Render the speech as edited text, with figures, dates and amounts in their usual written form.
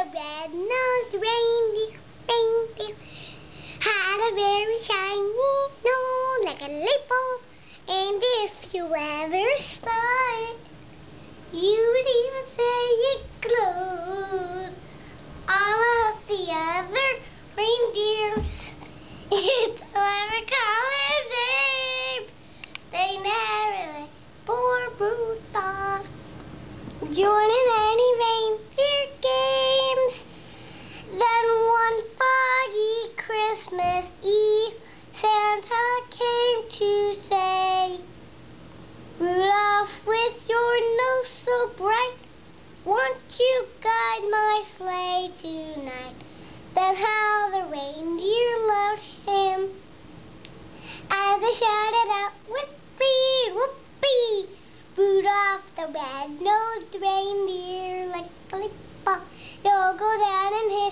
the red-nosed reindeer had a very shiny nose like a light bulb, and if you ever saw it, you would even say it glowed. All of the other reindeers, it's clever color shape. They never let poor Rudolph join in any reindeer games. Then one foggy Christmas Eve, Santa came to say, Rudolph, with your nose so bright, won't you guide my sleigh tonight? Then how the reindeer loved him as they shouted out, whoopee, whoopee, Rudolph the red-nosed reindeer, like a lip, you'll go down in history.